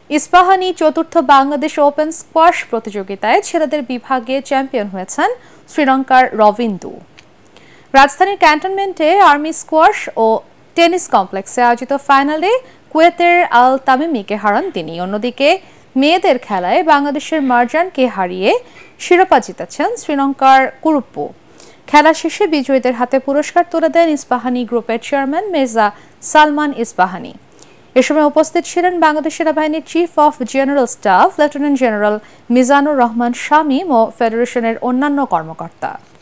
ইস্পাহানি চতুর্থ Bangladesh open squash প্রতিযোগিতায় ছেলেদের বিভাগে চ্যাম্পিয়ন হয়েছেন শ্রীলঙ্কার রবিন্দু। রাজধানীর ক্যান্টনমেন্টে আর্মি স্কোয়াশ ও টেনিস কমপ্লেক্সে আয়োজিত ফাইনালে কুয়েতের আল তামিমিকে হারান তিনি। অন্যদিকে মেয়েদের খেলায় বাংলাদেশের মারজানকে হারিয়ে শিরোপা জিতেছেন শ্রীলঙ্কার কুরুপ্পু। খেলা শেষে বিজয়ীদের হাতে পুরস্কার তুলে দেন ইস্পাহানি গ্রুপের চেয়ারম্যান মির্জা সালমান ইস্পাহানি। এ সময় উপস্থিত ছিলেন বাংলাদেশ সেনাবাহিনীর chief of general staff lieutenant general Mizanur Rahman Shamim ও ফেডারেশনের অন্যান্য কর্মকর্তা।